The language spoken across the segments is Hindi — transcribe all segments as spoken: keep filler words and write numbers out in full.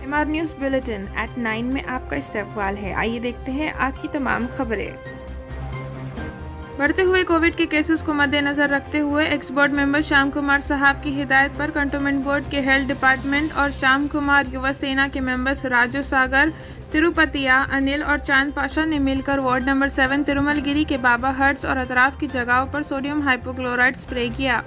M R news bulletin at nine में आपका इस्तकबाल है। आइए देखते हैं आज की तमाम खबरें। बढ़ते हुए कोविड के केसेस को मद्देनजर रखते हुए ex board member Shyam Kumar साहब की हिदायत पर कंटोनमेंट बोर्ड के हेल्थ डिपार्टमेंट और श्याम कुमार युवा सेना के मेंबर्स राजू सागर, तिरुपतिया, अनिल और चांद पाशा ने मिलकर वार्ड नंबर सेवन तिरुमलगिरी के बाबा हट्स और अतराफ की जगहों पर सोडियम हाइपोक्लोराइड स्प्रे किया।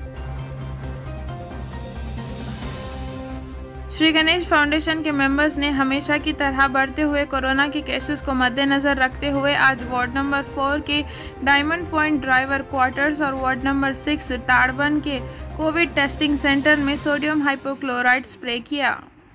श्री गणेश फाउंडेशन के मेंबर्स ने हमेशा की तरह बढ़ते हुए कोरोना के केसेस को मद्देनजर रखते हुए आज वार्ड नंबर फोर के डायमंड पॉइंट ड्राइवर क्वार्टर्स और वार्ड नंबर सिक्स ताड़बन के कोविड टेस्टिंग सेंटर में सोडियम हाइपोक्लोराइड स्प्रे किया।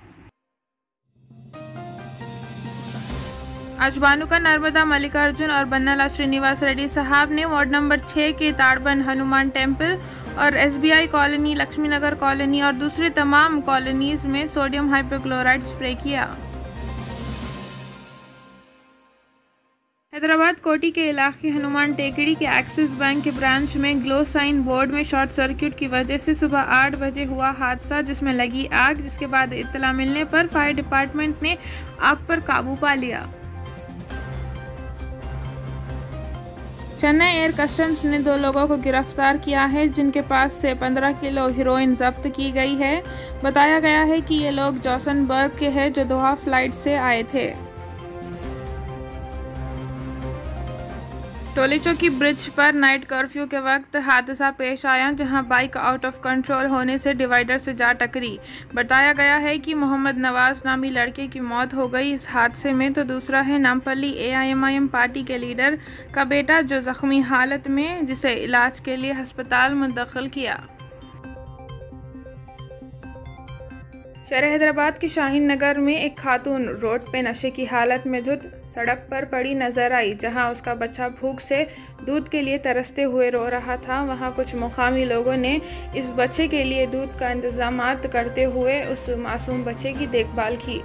आज बानुका नर्मदा मल्लिकार्जुन और बन्नाला श्रीनिवास रेड्डी साहब ने वार्ड नंबर छः के ताड़बन हनुमान टेम्पल और S B I colony, Lakshmi Nagar colony और दूसरे तमाम कॉलोनीज में सोडियम हाइपोक्लोराइड स्प्रे किया। हैदराबाद कोटी के इलाके हनुमान टेकड़ी के एक्सिस बैंक के ब्रांच में ग्लो साइन बोर्ड में शॉर्ट सर्किट की वजह से सुबह आठ बजे हुआ हादसा, जिसमें लगी आग, जिसके बाद इत्तला मिलने पर फायर डिपार्टमेंट ने आग पर काबू पा लिया। चेन्नई एयर कस्टम्स ने दो लोगों को गिरफ्तार किया है, जिनके पास से पंद्रह किलो हेरोइन जब्त की गई है। बताया गया है कि ये लोग जॉसनबर्ग के हैं, जो दोहा फ्लाइट से आए थे। टोली चौकी ब्रिज पर नाइट कर्फ्यू के वक्त हादसा पेश आया, जहां बाइक आउट ऑफ कंट्रोल होने से डिवाइडर से जा टकरी। बताया गया है कि मोहम्मद नवाज नामी लड़के की मौत हो गई इस हादसे में, तो दूसरा है Nampally A I M I M party के लीडर का बेटा, जो जख्मी हालत में, जिसे इलाज के लिए अस्पताल मुंतकिल किया। शहर हैदराबाद के शाहीन नगर में एक खातून रोड पे नशे की हालत में धुत सड़क पर पड़ी नजर आई, जहां उसका बच्चा भूख से दूध के लिए तरसते हुए रो रहा था। वहां कुछ मुकामी लोगों ने इस बच्चे के लिए दूध का इंतजाम करते हुए उस मासूम बच्चे की देखभाल की।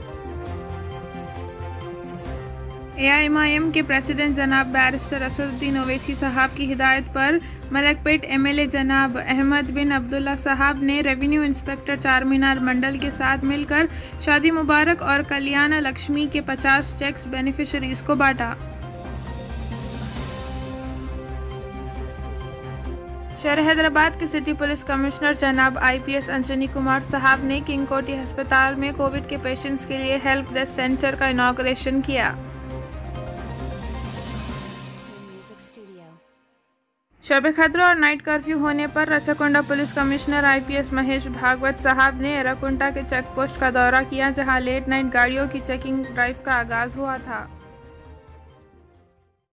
A I M I M के प्रेसिडेंट जनाब बैरिस्टर असदुद्दीन ओवैसी साहब की हिदायत पर मलकपेट एम एल ए जनाब अहमद बिन अब्दुल्ला साहब ने रेवेन्यू इंस्पेक्टर चारमीनार मंडल के साथ मिलकर शादी मुबारक और कल्याण लक्ष्मी के पचास चेक्स बेनिफिशरीज को बांटा। शहर हैदराबाद के सिटी पुलिस कमिश्नर जनाब I P S Anjani Kumar साहब ने किंग कोटी अस्पताल में कोविड के पेशेंट्स के लिए हेल्प डेस्क सेंटर का इनॉग्रेशन किया। शब खतरा और नाइट कर्फ्यू होने पर Rachakonda police commissioner I P S Mahesh Bhagwat साहब ने एराकुंटा के चेक पोस्ट का दौरा किया, जहां लेट नाइट गाड़ियों की चेकिंग ड्राइव का आगाज हुआ था।